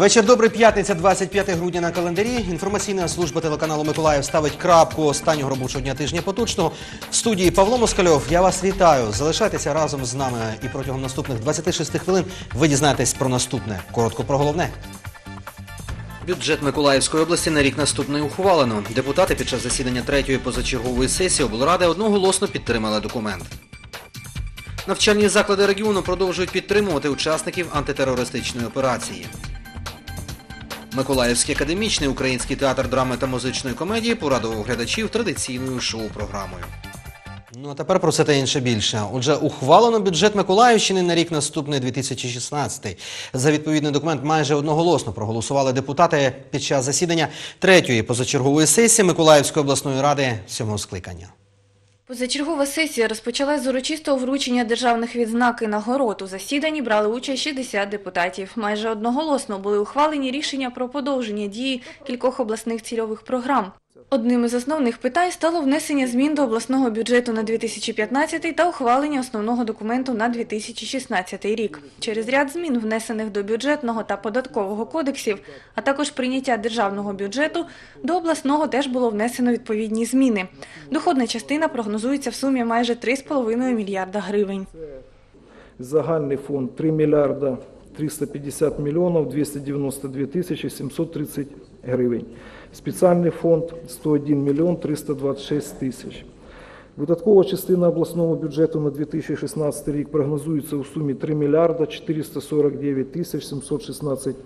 Вечір добрий, п'ятниця, 25 грудня на календарі. Інформаційна служба телеканалу «Миколаїв» ставить крапку останнього робочого дня тижня поточного. В студії Павло Москальов. Я вас вітаю. Залишайтеся разом з нами і протягом наступних 26 хвилин ви дізнаєтесь про наступне. Коротко про головне. Бюджет Миколаївської області на рік наступний ухвалено. Депутати під час засідання 3-ї позачергової сесії облради одноголосно підтримали документ. Навчальні заклади регіону продовжують підтримувати учасників антитерористичної операції. Миколаївський академічний український театр драми та музичної комедії порадував глядачів традиційною шоу-програмою. Ну а тепер про це та інше більше. Отже, ухвалено бюджет Миколаївщини на рік наступний 2016. За відповідний документ майже одноголосно проголосували депутати під час засідання 3-ї позачергової сесії Миколаївської обласної ради 7-го скликання. Позачергова сесія розпочалась з урочистого вручення державних відзнак і нагород. У засіданні брали участь 60 депутатів. Майже одноголосно були ухвалені рішення про подовження дії кількох обласних цільових програм. Одним із основних питань стало внесення змін до обласного бюджету на 2015 та ухвалення основного документу на 2016 рік. Через ряд змін, внесених до бюджетного та податкового кодексів, а також прийняття державного бюджету, до обласного теж було внесено відповідні зміни. Доходна частина прогнозується в сумі майже 3,5 мільярда гривень. Загальний фонд 3 мільярда 350 мільйонів 292 тисячі 730 гривень. Спеціальний фонд 101 мільйон 326 тисяч. Видаткова частина обласного бюджету на 2016 рік прогнозується у сумі 3 мільярда 449 тисяч 716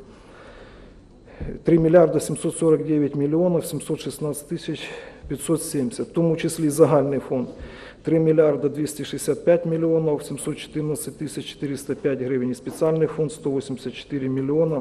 3 мільярда 749 мільйонів 716 тисяч 570, в тому числі загальний фонд 3 мільярда 265 мільйонів 714 тисяч 405 гривень і спеціальний фонд 184 мільйона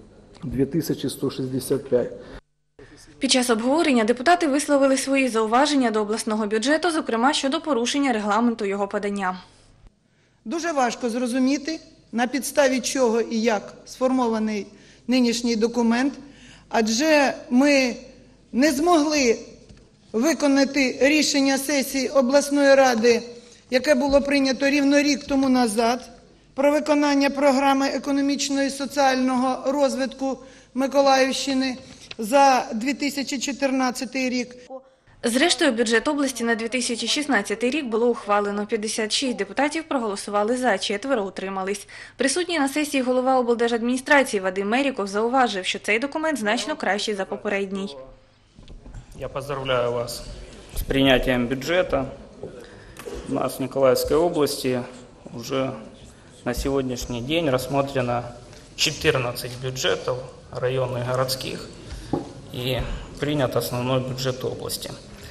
2165. Під час обговорення депутати висловили свої зауваження до обласного бюджету, зокрема щодо порушення регламенту його подання. Дуже важко зрозуміти, на підставі чого і як сформований нинішній документ, адже ми не змогли виконати рішення сесії обласної ради, яке було прийнято рівно рік тому назад, про виконання програми економічного і соціального розвитку Миколаївщини за 2014 рік. Зрештою, бюджет області на 2016 рік було ухвалено. 56 депутатів проголосували за, 4 утримались. Присутній на сесії голова облдержадміністрації Вадим Меріков зауважив, що цей документ значно кращий за попередній. Я поздравляю вас с принятием бюджета. У нас в Николаевской области уже на сегодняшний день рассмотрено 14 бюджетов районных, городских, и принят основной бюджет области.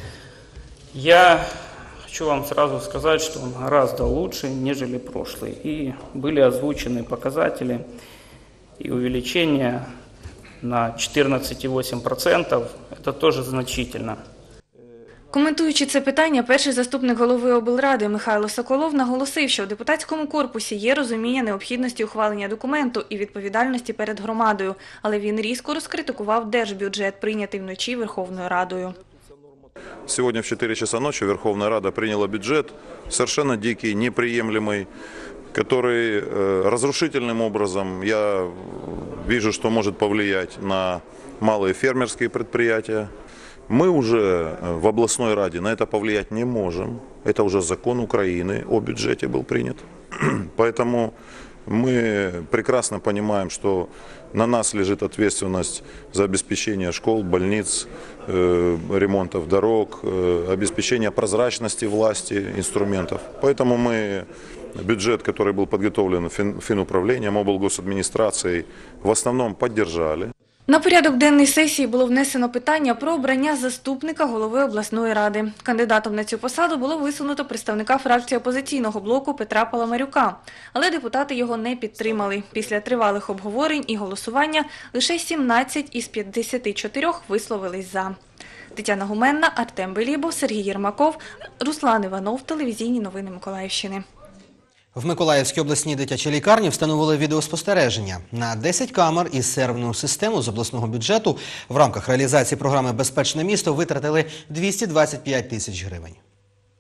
Я хочу вам сразу сказать, что он гораздо лучше, нежели прошлый. И были озвучены показатели и увеличение на 14,8%. Это тоже значительно. Коментуючи це питання, перший заступник голови облради Михайло Соколов наголосив, що в депутатському корпусі є розуміння необхідності ухвалення документу і відповідальності перед громадою, але він різко розкритикував держбюджет, прийнятий вночі Верховною Радою. Сегодня в 4 часа ночи Верховная Рада приняла бюджет, совершенно дикий, неприемлемый, который разрушительным образом, я вижу, что может повлиять на малые фермерские предприятия. Мы уже в областной раде на это повлиять не можем. Это уже закон Украины о бюджете был принят. Поэтому мы прекрасно понимаем, что на нас лежит ответственность за обеспечение школ, больниц, ремонтов дорог, обеспечение прозрачности власти, инструментов. Поэтому мы бюджет, который был подготовлен Финуправлением, облгосадминистрацией, в основном поддержали. На порядок денний сесії було внесено питання про обрання заступника голови обласної ради. Кандидатом на цю посаду було висунуто представника фракції опозиційного блоку Петра Паламарюка, але депутати його не підтримали. Після тривалих обговорень і голосування лише 17 із 54 висловились за. Тетяна Гуменна, Артем Белібов, Сергій Єрмаков, Руслан Іванов, телевізійні новини Миколаївщини. В Миколаївській обласній дитячій лікарні встановили відеоспостереження. На 10 камер із серверну систему з обласного бюджету в рамках реалізації програми «Безпечне місто» витратили 225 тисяч гривень.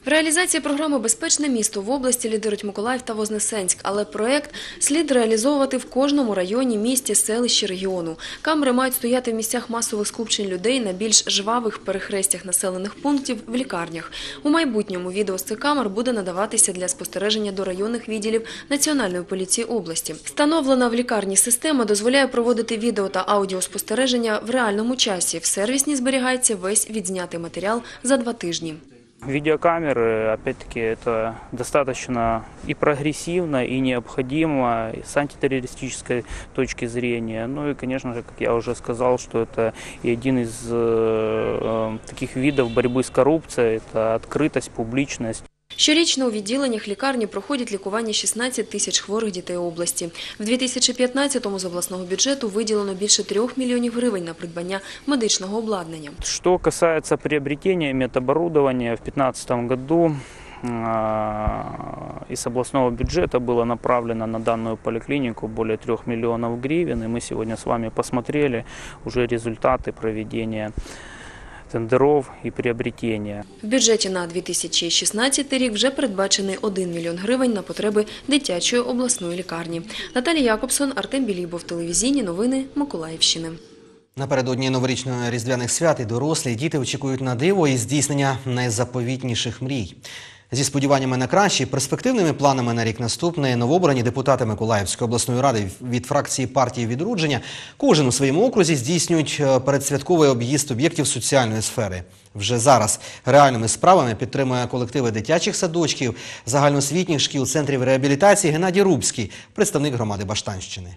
В реалізації програми «Безпечне місто» в області лідирують Миколаїв та Вознесенськ, але проект слід реалізовувати в кожному районі, місті, селищі, регіону. Камери мають стояти в місцях масових скупчень людей на більш жвавих перехрестях населених пунктів, в лікарнях. У майбутньому відео з цих камер буде надаватися для спостереження до районних відділів Національної поліції області. Встановлена в лікарні система дозволяє проводити відео та аудіоспостереження в реальному часі. В сервісні зберігається весь відзнятий матеріал за 2 тижні. Видеокамеры, опять-таки, это достаточно и прогрессивно, и необходимо с антитеррористической точки зрения. Ну и, конечно же, как я уже сказал, что это и один из таких видов борьбы с коррупцией, это открытость, публичность. Щорічно у відділеннях лікарні проходять лікування 16 тисяч хворих дітей області. В 2015-му з обласного бюджету виділено більше 3 мільйонів гривень на придбання медичного обладнання. Что касается приобретения медоборудования, в 2015 году из областного бюджета было направлено на данную поликлинику более 3 миллионов гривен, и мы сегодня с вами посмотрели уже результаты проведения тендеров і приобретення. В бюджеті на 2016 рік вже передбачений 1 мільйон гривень на потреби дитячої обласної лікарні. Наталія Якобсон, Артем Білібов, телевізійні новини Миколаївщини. Напередодні новорічно-різдвяних свят і дорослі, і діти очікують на диво і здійснення найзаповітніших мрій. Зі сподіваннями на краще і перспективними планами на рік наступний новообрані депутати Миколаївської обласної ради від фракції партії «Відродження» кожен у своєму окрузі здійснюють передсвятковий об'їзд об'єктів соціальної сфери. Вже зараз реальними справами підтримує колективи дитячих садочків, загальноосвітніх шкіл, центрів реабілітації Геннадій Рубський, представник громади Баштанщини.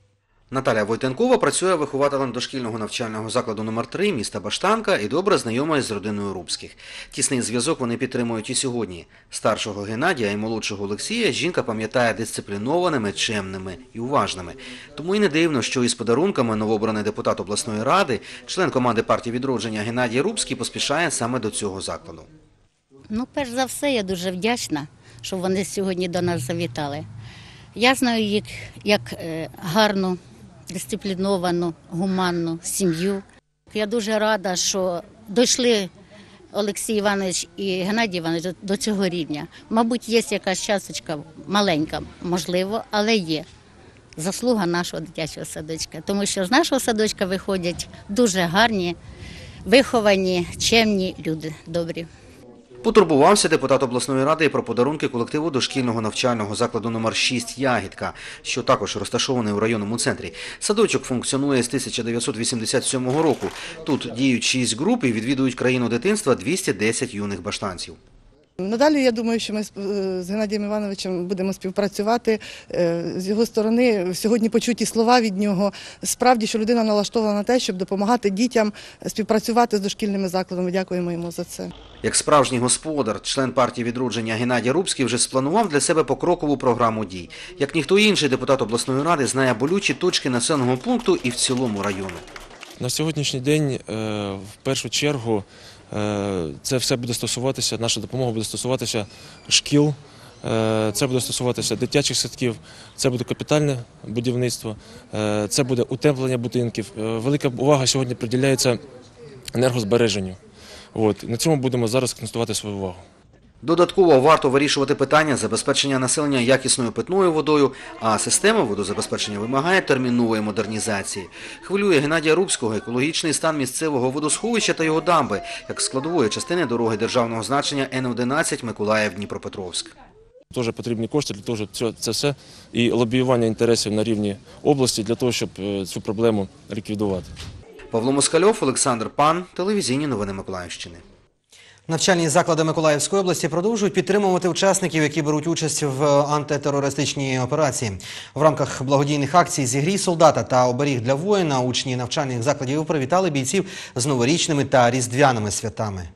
Наталя Войтенкова працює вихователем дошкільного навчального закладу номер 3 міста Баштанка і добре знайома із родиною Рубських. Тісний зв'язок вони підтримують і сьогодні. Старшого Геннадія і молодшого Олексія жінка пам'ятає дисциплінованими, чемними і уважними. Тому і не дивно, що із подарунками новообраний депутат обласної ради, член команди партії «Відродження» Геннадій Рубський поспішає саме до цього закладу. Перш за все, я дуже вдячна, що вони сьогодні до нас завітали. Я знаю їх як гарну, дисципліновану, гуманну сім'ю. Я дуже рада, що дійшли Олексій Іванович і Геннадій Іванович до цього рівня. Мабуть, є якась часточка маленька, можливо, але є заслуга нашого дитячого садочка. Тому що з нашого садочка виходять дуже гарні, виховані, чемні люди, добрі. Потурбувався депутат обласної ради і про подарунки колективу дошкільного навчального закладу номер 6 «Ягідка», що також розташований у районному центрі. Садочок функціонує з 1987 року. Тут діють 6 груп і відвідують країну дитинства 210 юних баштанців. Надалі, я думаю, що ми з Геннадієм Івановичем будемо співпрацювати. З його сторони сьогодні почуті слова від нього. Справді, що людина налаштована на те, щоб допомагати дітям співпрацювати з дошкільними закладами. Дякуємо йому за це. Як справжній господар, член партії «Відродження» Геннадій Рубський вже спланував для себе покрокову програму дій. Як ніхто інший, депутат обласної ради знає болючі точки населеного пункту і в цілому району. На сьогоднішній день, в першу чергу, це все буде стосуватися, наша допомога буде стосуватися шкіл, це буде стосуватися дитячих садків, це буде капітальне будівництво, це буде утеплення будинків. Велика увага сьогодні приділяється енергозбереженню. На цьому будемо зараз акцентувати свою увагу. Додатково варто вирішувати питання забезпечення населення якісною питною водою, а система водозабезпечення вимагає термінової модернізації. Хвилює Геннадія Рубського екологічний стан місцевого водосховища та його дамби, як складової частини дороги державного значення Н-11 Миколаїв-Дніпропетровськ. Теж потрібні кошти для того, щоб це все і лобіювання інтересів на рівні області для того, щоб цю проблему ліквідувати. Павло Москальов, Олександр Пан, телевізійні новини Миколаївщини. Навчальні заклади Миколаївської області продовжують підтримувати учасників, які беруть участь в антитерористичній операції. В рамках благодійних акцій «Зігрій солдата» та «Оберіг для воїна» учні навчальних закладів привітали бійців з новорічними та різдвяними святами.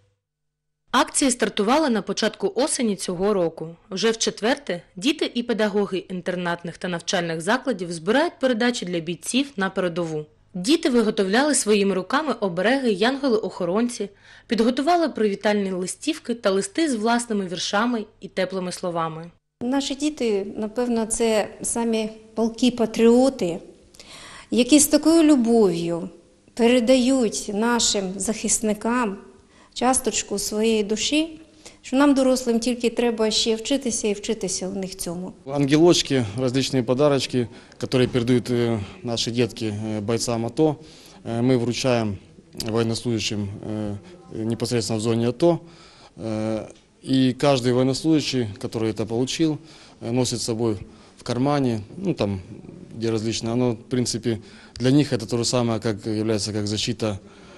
Акція стартувала на початку осені цього року. Вже вчетверте діти і педагоги інтернатних та навчальних закладів збирають передачі для бійців на передову. Діти виготовляли своїми руками обереги янголи-охоронці, підготували привітальні листівки та листи з власними віршами і теплими словами. Наші діти, напевно, це самі палкі патріоти, які з такою любов'ю передають нашим захисникам часточку своєї душі, що нам, дорослим, тільки треба ще вчитися і вчитися у них цьому. Ангелочки, различные подарочки, которые передают наши детки бойцам АТО, мы вручаем военнослужащим непосредственно в зоне АТО. И каждый военнослужащий, который это получил, носит с собой в кармане, ну там, где различные. Оно, в принципе, для них это то же самое, как является как защита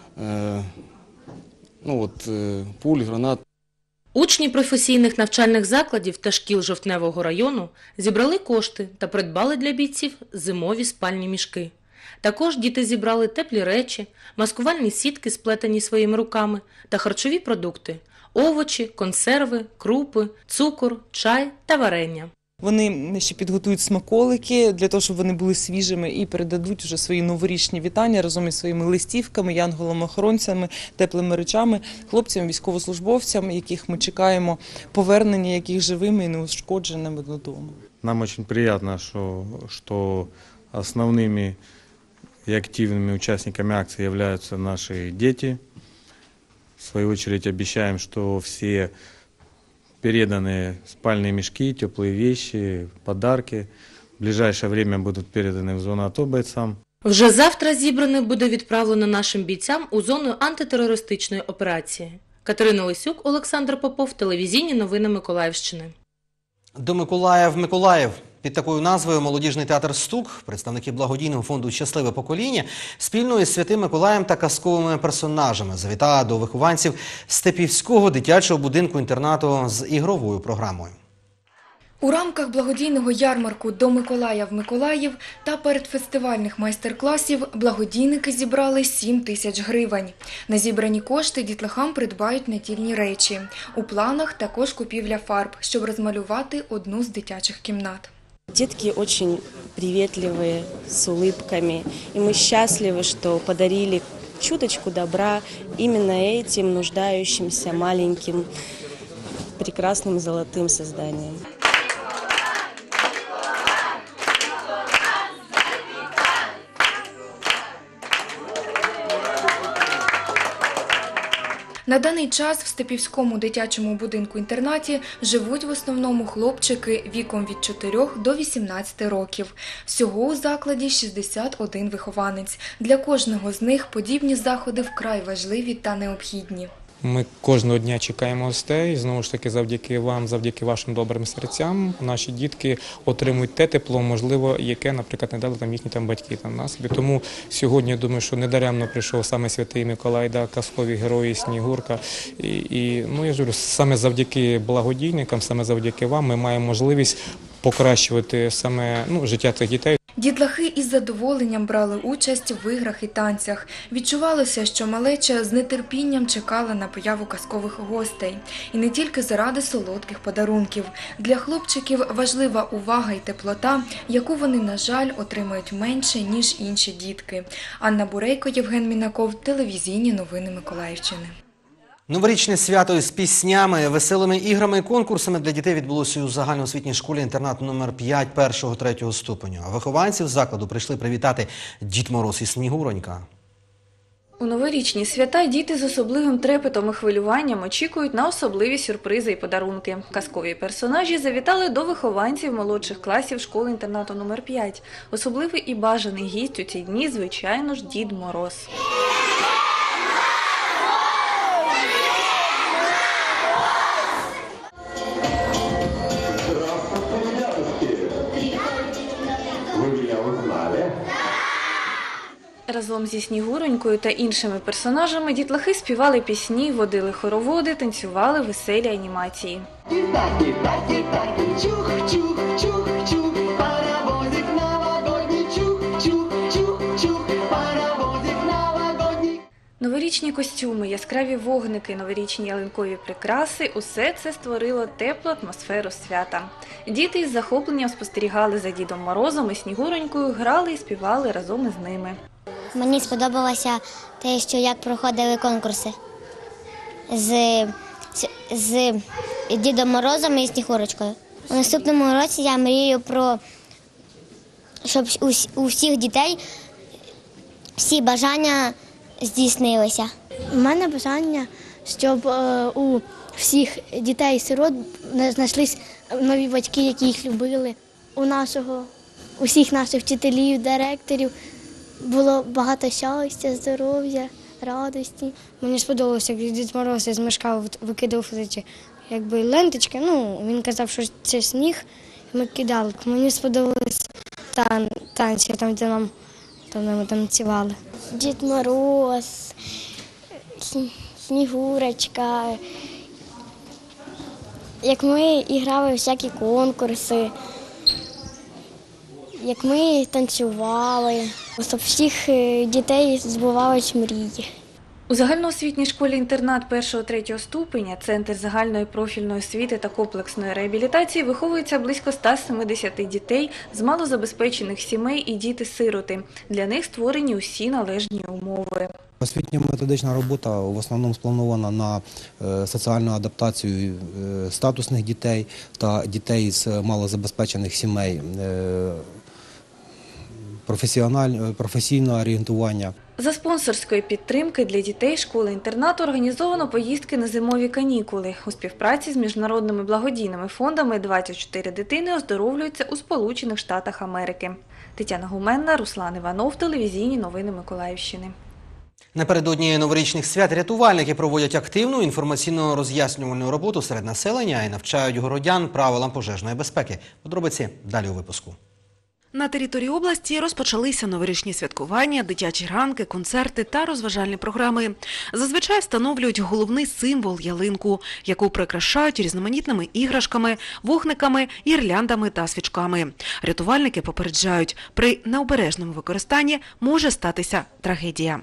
пуль, гранат. Учні професійних навчальних закладів та шкіл Жовтневого району зібрали кошти та придбали для бійців зимові спальні мішки. Також діти зібрали теплі речі, маскувальні сітки, сплетені своїми руками, та харчові продукти – овочі, консерви, крупи, цукор, чай та варення. Вони ще підготують смаколики для того, щоб вони були свіжими, і передадуть вже свої новорічні вітання разом із своїми листівками, янголами-охоронцями, теплими речами, хлопцям, військовослужбовцям, яких ми чекаємо повернення, яких живими і неушкодженими додому. Нам дуже приємно, що основними и активными участниками акции являются наши дети. В свою очередь обещаем, что все переданные спальные мешки, теплые вещи, подарки в ближайшее время будут переданы в зону АТО бойцам. Вже завтра зібране буде відправлено нашим бійцям у зону антитерористичної операції. Катерина Лисюк, Олександр Попов, телевізійні новини Миколаївщини. До Миколаїв. Під такою назвою молодіжний театр «Стук», представники благодійного фонду «Щасливе покоління» спільно із Святим Миколаєм та казковими персонажами завітали до вихованців Степівського дитячого будинку-інтернату з ігровою програмою. У рамках благодійного ярмарку «До Миколая в Миколаїв» та передфестивальних майстер-класів благодійники зібрали 7 тисяч гривень. На зібрані кошти дітлахам придбають недільні речі. У планах також купівля фарб, щоб розмалювати одну з дитячих кімнат. Детки очень приветливые, с улыбками, и мы счастливы, что подарили чуточку добра именно этим нуждающимся маленьким прекрасным золотым созданиям. На даний час в Степівському дитячому будинку-інтернаті живуть в основному хлопчики віком від 4 до 18 років. Всього у закладі 61 вихованець. Для кожного з них подібні заходи вкрай важливі та необхідні. Ми кожного дня чекаємо гостей, знову ж таки завдяки вам, завдяки вашим добрим серцям, наші дітки отримують те тепло, можливо, яке, наприклад, не дали там їхні батьки на собі. Тому сьогодні, я думаю, що недаремно прийшов саме Святий Миколай, казкові герої, Снігурка. Я ж говорю, саме завдяки благодійникам, саме завдяки вам ми маємо можливість покращувати саме життя цих дітей. Дітлахи із задоволенням брали участь в іграх і танцях. Відчувалося, що малеча з нетерпінням чекала на появу казкових гостей. І не тільки заради солодких подарунків. Для хлопчиків важлива увага і теплота, яку вони, на жаль, отримують менше, ніж інші дітки. Анна Бурейко, Євген Мінаков, телевізійні новини Миколаївщини. Новорічне свято із піснями, веселими іграми і конкурсами для дітей відбулося у загальноосвітній школі-інтернат номер 5 1-3 ступеню. А вихованців закладу прийшли привітати Дід Мороз і Снігуронька. У новорічні свята діти з особливим трепетом і хвилюванням очікують на особливі сюрпризи і подарунки. Казкові персонажі завітали до вихованців молодших класів школи-інтернату номер 5. Особливий і бажаний гість у ці дні, звичайно ж, Дід Мороз. Разом зі Снігуронькою та іншими персонажами дітлахи співали пісні, водили хороводи, танцювали веселі анімації. Новорічні костюми, яскраві вогники, новорічні ялинкові прикраси – усе це створило теплу атмосферу свята. Діти із захопленням спостерігали за Дідом Морозом і Снігуронькою, грали і співали разом із ними. Мені сподобалося те, що як проходили конкурси з Дідом Морозом і Снігурочкою. У наступному році я мрію щоб у всіх дітей всі бажання здійснилися. У мене бажання, щоб у всіх дітей-сирот знайшлись нові батьки, які їх любили. Усіх наших вчителів, директорів було багато щастя, здоров'я, радості. Мені сподобалося, як Дід Мороз із мішка викидав ленточки. Він казав, що це сніг, і ми кидали. Мені сподобалися танці, там, де ми танцювали. Дід Мороз, Снігурочка. Як ми грали у всякі конкурси, як ми танцювали, щоб всіх дітей збувались мрії. У загальноосвітній школі-інтернат 1-3 ступеня, Центр загальної профільної освіти та комплексної реабілітації виховується близько 170 дітей з малозабезпечених сімей і діти-сироти. Для них створені усі належні умови. Освітньо-методична робота в основному спланована на соціальну адаптацію статусних дітей та дітей з малозабезпечених сімей, професійне орієнтування. За спонсорської підтримки для дітей школи-інтернату організовано поїздки на зимові канікули. У співпраці з міжнародними благодійними фондами 24 дитини оздоровлюються у Сполучених Штатах Америки. Тетяна Гуменна, Руслан Іванов, телевізійні новини Миколаївщини. Напередодні новорічних свят рятувальники проводять активну інформаційно-роз'яснювальну роботу серед населення і навчають городян правилам пожежної безпеки. Подробиці далі у випуску. На території області розпочалися новорічні святкування, дитячі ранки, концерти та розважальні програми. Зазвичай встановлюють головний символ – ялинку, яку прикрашають різноманітними іграшками, вогниками, гірляндами та свічками. Рятувальники попереджають, при необережному використанні може статися трагедія.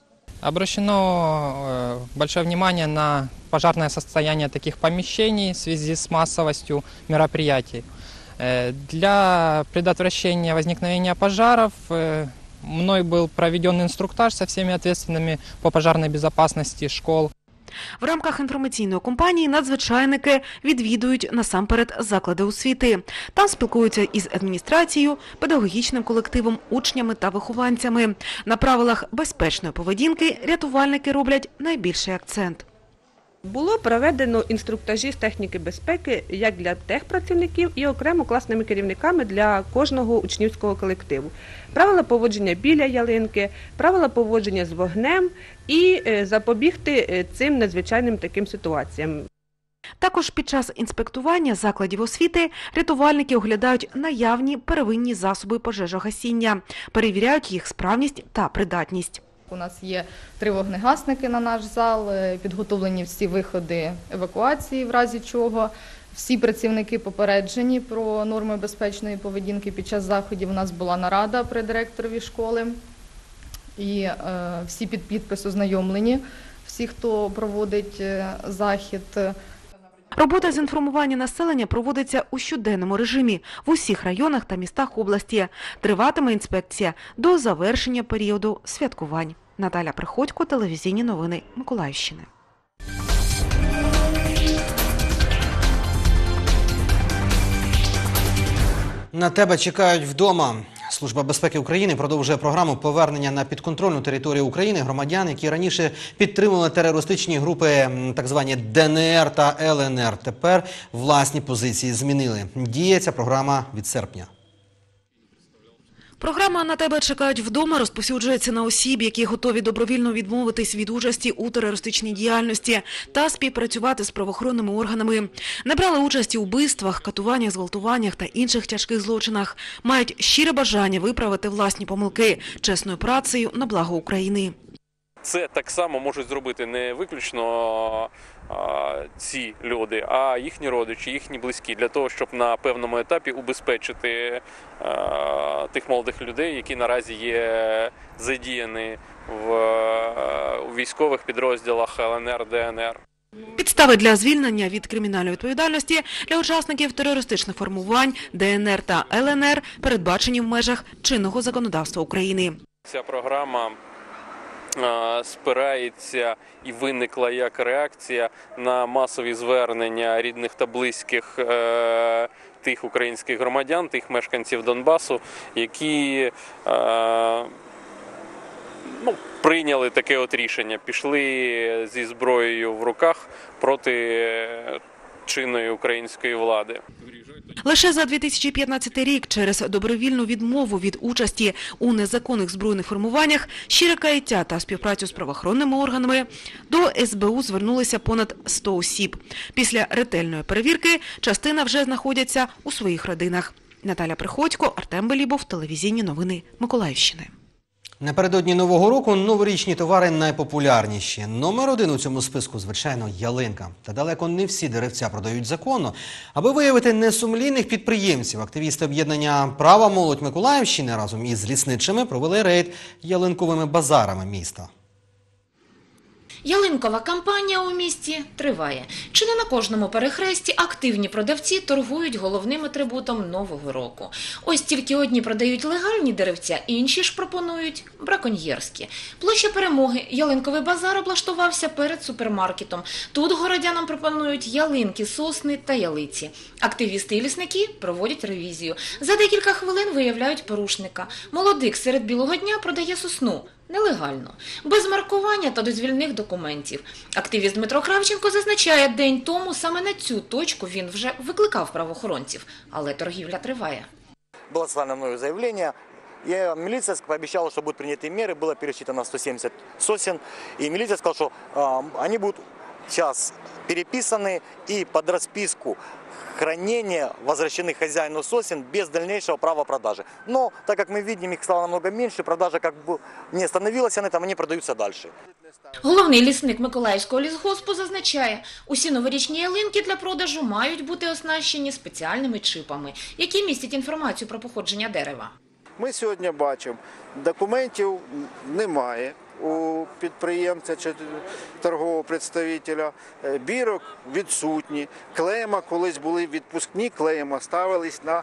Обращено большое внимание на пожарное состояние таких помещений в связи с массовостью мероприятий. Для предотвращения возникновения пожаров мной был проведен инструктаж со всеми ответственными по пожарной безопасности школ. В рамках інформаційної кампанії надзвичайники відвідують насамперед заклади освіти. Там спілкуються із адміністрацією, педагогічним колективом, учнями та вихованцями. На правилах безпечної поведінки рятувальники роблять найбільший акцент. Було проведено інструктажі з техніки безпеки як для техпрацівників і окремо класними керівниками для кожного учнівського колективу. Правила поводження біля ялинки, правила поводження з вогнем і запобігти цим надзвичайним таким ситуаціям. Також під час інспектування закладів освіти рятувальники оглядають наявні первинні засоби пожежогасіння, перевіряють їх справність та придатність. У нас є 3 вогнегасники на наш зал, підготовлені всі виходи евакуації, в разі чого. Всі працівники попереджені про норми безпечної поведінки. Під час заходів у нас була нарада при директорові школи. І всі під підпис ознайомлені, всі, хто проводить захід. Робота з інформування населення проводиться у щоденному режимі в усіх районах та містах області. Триватиме інспекція до завершення періоду святкувань. Наталя Приходько, телевізійні новини Миколаївщини. На тебе чекають вдома. Служба безпеки України продовжує програму повернення на підконтрольну територію України громадян, які раніше підтримували терористичні групи, так звані ДНР та ЛНР. Тепер власні позиції змінили. Діє ця програма від серпня. Програма «На тебе чекають вдома» розповсюджується на осіб, які готові добровільно відмовитись від участі у терористичній діяльності та співпрацювати з правоохоронними органами. Не брали участі у вбивствах, катуваннях, зґвалтуваннях та інших тяжких злочинах. Мають щире бажання виправити власні помилки чесною працею на благо України. Це так само можуть зробити не виключно ці люди, а їхні родичі, їхні близькі, для того, щоб на певному етапі убезпечити тих молодих людей, які наразі є задіяні в військових підрозділах ЛНР, ДНР. Підстави для звільнення від кримінальної відповідальності для учасників терористичних формувань ДНР та ЛНР передбачені в межах чинного законодавства України. Ця програма спирається і виникла як реакція на масові звернення рідних та близьких тих українських громадян, тих мешканців Донбасу, які прийняли таке от рішення, пішли зі зброєю в руках проти чинної української влади. Лише за 2015 рік через добровільну відмову від участі у незаконних збройних формуваннях, щире каяття та співпрацю з правоохоронними органами до СБУ звернулися понад 100 осіб. Після ретельної перевірки частина вже знаходяться у своїх родинах. Наталя Приходько, Артем Белібов, телевізійні новини Миколаївщини. Напередодні Нового року новорічні товари найпопулярніші. Номер 1 у цьому списку, звичайно, ялинка. Та далеко не всі деревця продають законно. Аби виявити несумлінних підприємців, активісти об'єднання «Права молодь Миколаївщини» разом із лісничими провели рейд ялинковими базарами міста. Ялинкова кампанія у місті триває. Чи не на кожному перехресті активні продавці торгують головним атрибутом Нового року. Ось тільки одні продають легальні деревця, інші ж пропонують браконьєрські. Площа Перемоги, ялинковий базар облаштувався перед супермаркетом. Тут городянам пропонують ялинки, сосни та ялиці. Активісти і лісники проводять ревізію. За декілька хвилин виявляють порушника. Молодик серед білого дня продає сосну. Нелегально. Без маркування та дозвільних документів. Активіст Дмитро Кравченко зазначає, день тому саме на цю точку він вже викликав правоохоронців. Але торгівля триває. Було составлено мною заявлення. И милиция пообещала, что будут приняты меры. Было пересчитано 170 сосен. И милиция сказала, что они будут сейчас переписаны и под расписку хранения возвращены хозяину сосен без дальнейшего права продажи. Но так как мы видим, их стало намного меньше, продажа как бы не остановилась на этом, они продаются дальше. Головний лісник Миколаївського лісгоспу зазначає, усі новорічні ялинки для продажу мають бути оснащені спеціальними чипами, які містять інформацію про походження дерева. Ми сьогодні бачимо, документів немає у підприємця чи торгового представителя, бірок відсутні, клейма, колись були відпускні клейма, ставились на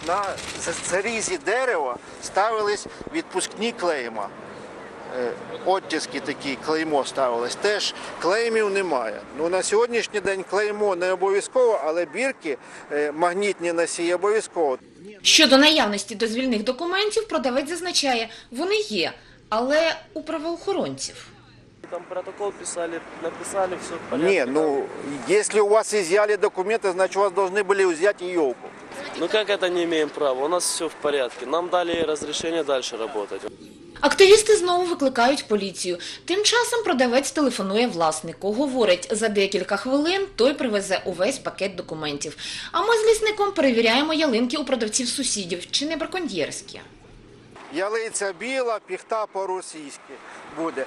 зарізі дерева, ставились відпускні клейма. Оттиски такі, клеймо ставилось. Теж клеймів немає. На сьогоднішній день клеймо не обов'язково, але бірки, магнітні носії обов'язково. Щодо наявності дозвільних документів, продавець зазначає, вони є, але у правоохоронців. Там протокол писали, написали, все в порядке. Не, если у вас изъяли документы, значит, у вас должны были взять и елку. Как это не имеем права? У нас все в порядке. Нам дали разрешение дальше работать. Активісти знову викликають поліцію. Тим часом продавець телефонує власнику. Говорить, за декілька хвилин той привезе увесь пакет документів. А ми з лісником перевіряємо ялинки у продавців-сусідів, чи не браконьєрські. Ялиця біла, піхта по-російськи буде.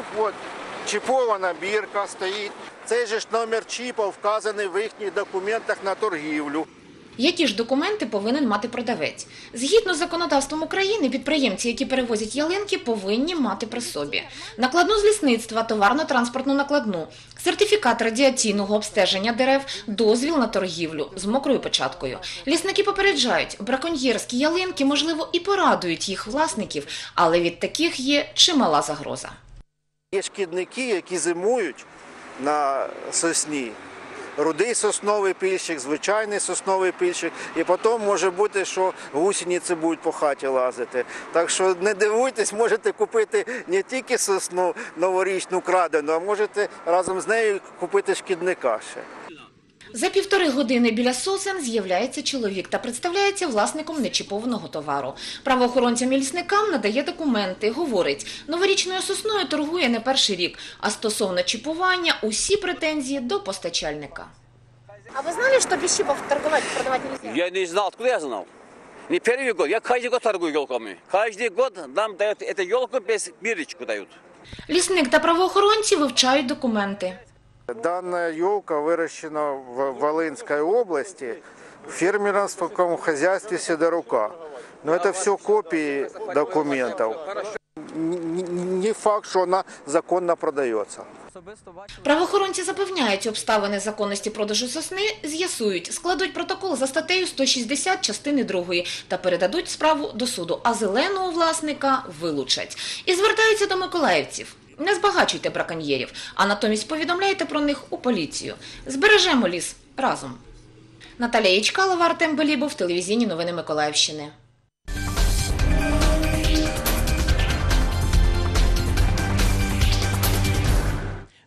Чіпована бірка стоїть. Цей же ж номер чіпа вказаний в їхніх документах на торгівлю. Які ж документи повинен мати продавець? Згідно з законодавством України, підприємці, які перевозять ялинки, повинні мати при собі накладну з лісництва, товарно-транспортну накладну, сертифікат радіаційного обстеження дерев, дозвіл на торгівлю з мокрою печаткою. Лісники попереджають, браконьєрські ялинки, можливо, і порадують їх власників, але від таких є чимала загроза. Є шкідники, які зимують на сосні. Рудий сосновий пильщик, звичайний сосновий пильщик. І потім може бути, що гусениці будуть по хаті лазити. Так що не дивуйтесь, можете купити не тільки сосну новорічну крадену, а можете разом з нею купити шкідника ще. За 1,5 години біля сосен з'являється чоловік та представляється власником нечіпованого товару. Правоохоронцям і лісникам надає документи, говорить, новорічною сосною торгує не перший рік, а стосовно чіпування усі претензії до постачальника. А вы знали, что без чипов продавать нельзя? Я не знал, откуда я знал. Не первый год, я каждый год торгую елками. Каждый год нам дают эту елку без бирочку дают. Лісник та правоохоронці вивчають документи. Дана елка выращена в Волынской области в фермерском хозяйстве Сидорука. Но это все копии документов. Не факт, что она законно продается. Правоохоронці запевняють, обставини законності продажу сосни з'ясують, складуть протокол за статтею 160 частини 2 та передадуть справу до суду, а зеленого власника вилучать. І звертаються до миколаївців. Не збагачуйте браконьєрів, а натомість повідомляйте про них у поліцію. Збережемо ліс разом. Наталія Ячкалова, Артем Белібов, телевізійні новини Миколаївщини.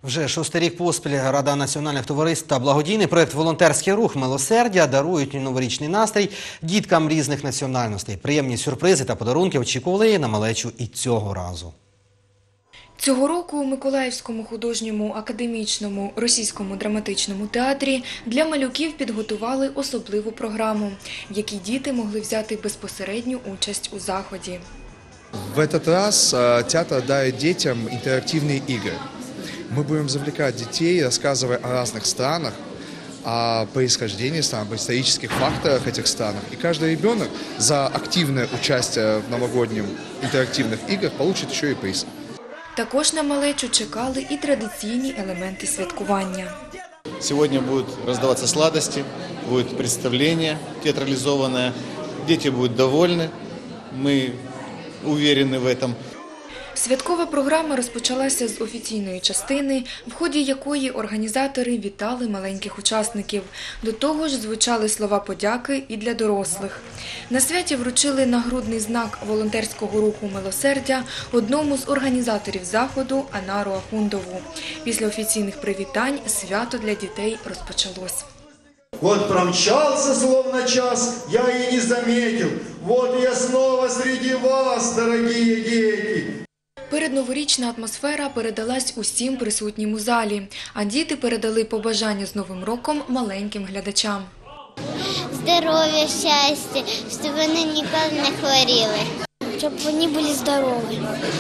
Вже 6-й рік поспіль Рада національних товариств та благодійний проєкт «Волонтерський рух Милосердя» дарують новорічний настрій діткам різних національностей. Приємні сюрпризи та подарунки очікували на малечу і цього разу. Цього року у Миколаївському художньому академічному російському драматичному театрі для малюків підготували особливу програму, в якій діти могли взяти безпосередню участь у заході. В этот раз театр дарит детям интерактивные игры. Мы будем завлекать детей, рассказывая о разных странах, о происхождении стран, об исторических факторах этих странах. И каждый ребенок за активное участие в новогодних интерактивных играх получит еще и приз. Також на малечу чекали і традиційні елементи святкування. Сегодня будут раздаваться сладости, будет представление театрализованное, дети будут довольны, мы уверены в этом. Святкова програма розпочалася з офіційної частини, в ході якої організатори вітали маленьких учасників. До того ж звучали слова подяки і для дорослих. На святі вручили нагрудний знак волонтерського руху «Милосердя» одному з організаторів заходу Анару Ахундову. Після офіційних привітань свято для дітей розпочалось. Вот промчался словно час, я и не заметил. Вот я снова среди вас, дорогие дети. Передноворічна атмосфера передалась усім присутнім у залі, а діти передали побажання з Новим роком маленьким глядачам. Здоров'я, щастя, щоб вони ніколи не хворіли. Щоб вони були здорові.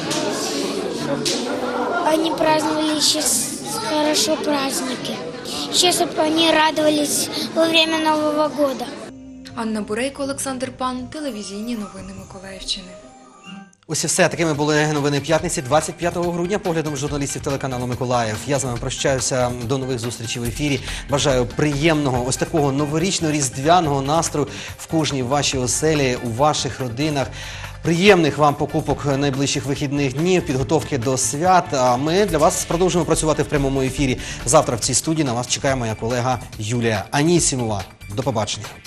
Щоб вони праздновали ще хорошо праздники. Ще щоб вони радувались во время Нового року. Анна Бурейко, Олександр Пан, телевізійні новини Миколаївщини. Ось і все. Такими були новини п'ятниці 25 грудня поглядом журналістів телеканалу «Миколаїв». Я з вами прощаюся. До нових зустрічей в ефірі. Бажаю приємного, ось такого новорічно-різдвяного настрою в кожній вашій оселі, у ваших родинах. Приємних вам покупок найближчих вихідних днів, підготовки до свят. А ми для вас продовжуємо працювати в прямому ефірі. Завтра в цій студії на вас чекає моя колега Юлія Анісімова. До побачення.